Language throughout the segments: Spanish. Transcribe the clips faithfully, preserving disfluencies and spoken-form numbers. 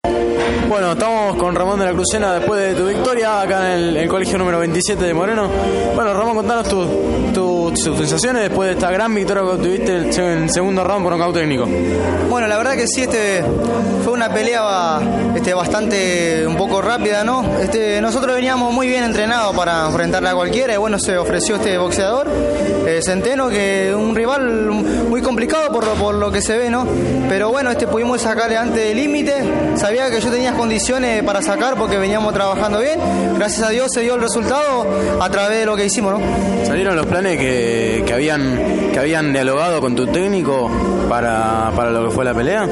Bueno, estamos con Ramón de la Crucena después de tu victoria acá en el, el colegio número veintisiete de Moreno. Bueno, Ramón, contanos tus tu, tu sensaciones después de esta gran victoria que obtuviste en el segundo round por nocaut técnico. Bueno, la verdad que sí, este fue una pelea este, bastante un poco rápida, ¿no? Este, nosotros veníamos muy bien entrenados para enfrentarla a cualquiera y bueno, se ofreció este boxeador, eh, Centeno, que es un rival muy complicado por lo, por lo que se ve, ¿no? Pero bueno, este pudimos sacarle antes del límite, sabía que yo tenía condiciones para sacar porque veníamos trabajando bien, gracias a Dios se dio el resultado a través de lo que hicimos, ¿no? ¿Salieron los planes que, que, habían, que habían dialogado con tu técnico para, para lo que fue la pelea?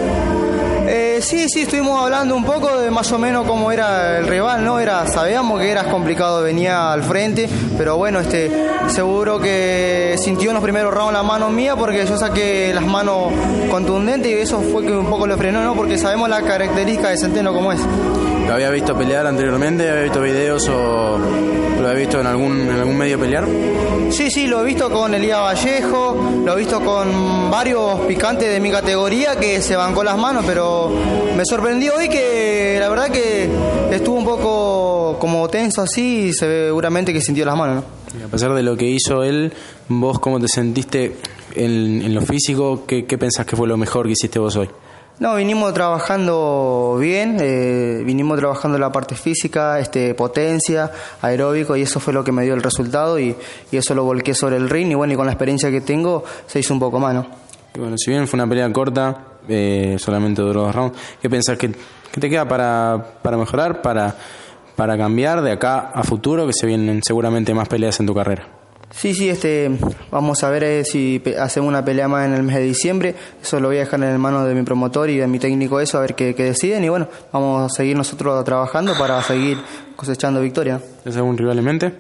Eh, sí, sí, estuvimos hablando un poco de más o menos cómo era el rival, ¿no? Era, sabíamos que era complicado, venía al frente, pero bueno, este, seguro que sintió en los primeros rounds la mano mía porque yo saqué las manos contundentes y eso fue que un poco lo frenó, ¿no? Porque sabemos la característica de Centeno como es. ¿Lo había visto pelear anteriormente? ¿Había visto videos o lo había visto en algún, en algún medio pelear? Sí, sí, lo he visto con Elías Vallejo, lo he visto con varios picantes de mi categoría que se bancó las manos, pero me sorprendió hoy que la verdad que estuvo un poco como tenso así y seguramente que sintió las manos, ¿no? Y a pesar de lo que hizo él, ¿vos cómo te sentiste en, en lo físico? ¿Qué, ¿Qué pensás que fue lo mejor que hiciste vos hoy? No, vinimos trabajando bien, eh, vinimos trabajando la parte física, este, potencia, aeróbico, y eso fue lo que me dio el resultado y, y eso lo volqué sobre el ring y bueno, y con la experiencia que tengo se hizo un poco más, ¿no? Y bueno, si bien fue una pelea corta, eh, solamente duró dos rounds, ¿qué pensás que, que te queda para, para mejorar, para, para cambiar de acá a futuro, que se vienen seguramente más peleas en tu carrera? Sí, sí, este, vamos a ver eh, si pe- hacemos una pelea más en el mes de diciembre. Eso lo voy a dejar en manos de mi promotor y de mi técnico, eso, a ver qué, qué deciden. Y bueno, vamos a seguir nosotros trabajando para seguir cosechando victoria. ¿Tienes algún rival en mente?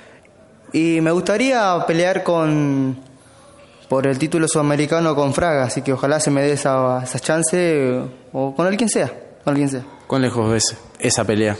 Y me gustaría pelear con por el título sudamericano con Fraga, así que ojalá se me dé esa, esa chance, eh, o con el quien sea, con el quien sea. ¿Cuán lejos ves esa pelea?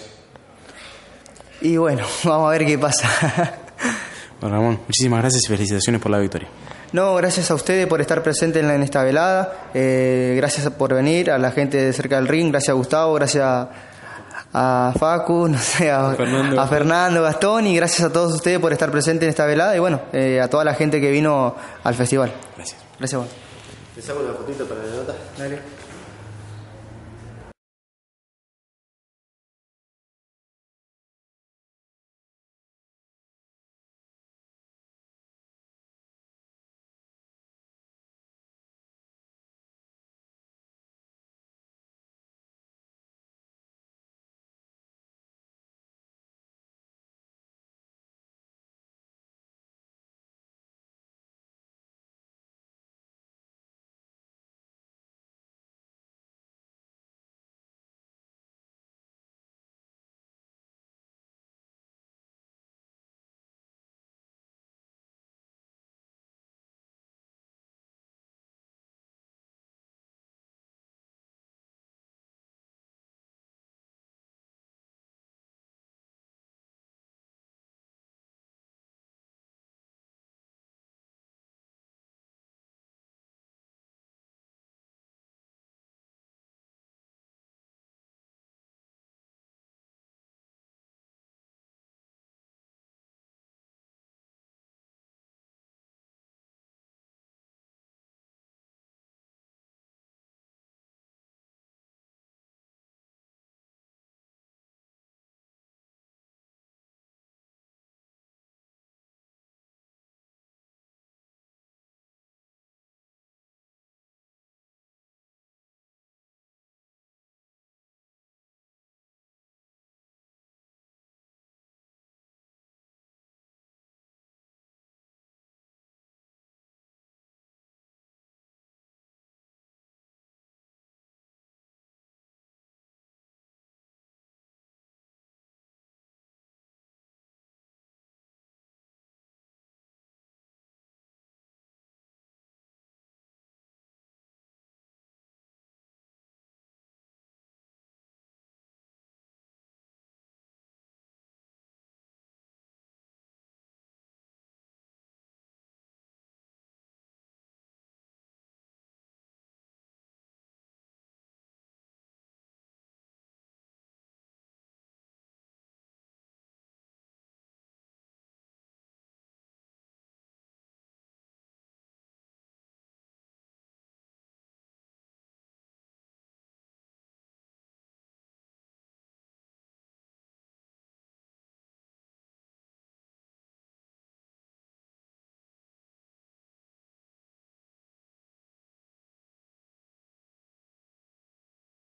Y bueno, vamos a ver qué pasa. Bueno, Ramón, muchísimas gracias y felicitaciones por la victoria. No, gracias a ustedes por estar presentes en, en esta velada, eh, gracias por venir, a la gente de cerca del ring, gracias a Gustavo, gracias a Facu, no sé, a Fernando, a Fernando Gastón, y gracias a todos ustedes por estar presentes en esta velada y bueno, eh, a toda la gente que vino al festival. Gracias. Gracias, Juan. ¿Te saco una fotito para la nota? Dale.